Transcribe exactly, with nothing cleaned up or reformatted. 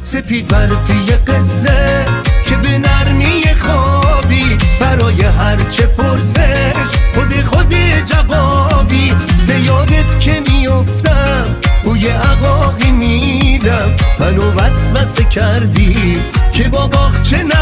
سپید برفی قصه که به نرمی خوابی، برای هرچه پرسش خود خود جوابی. به یادت که میافتم بوی عقاقی میدم، منو وسوسه کردی که با باغچه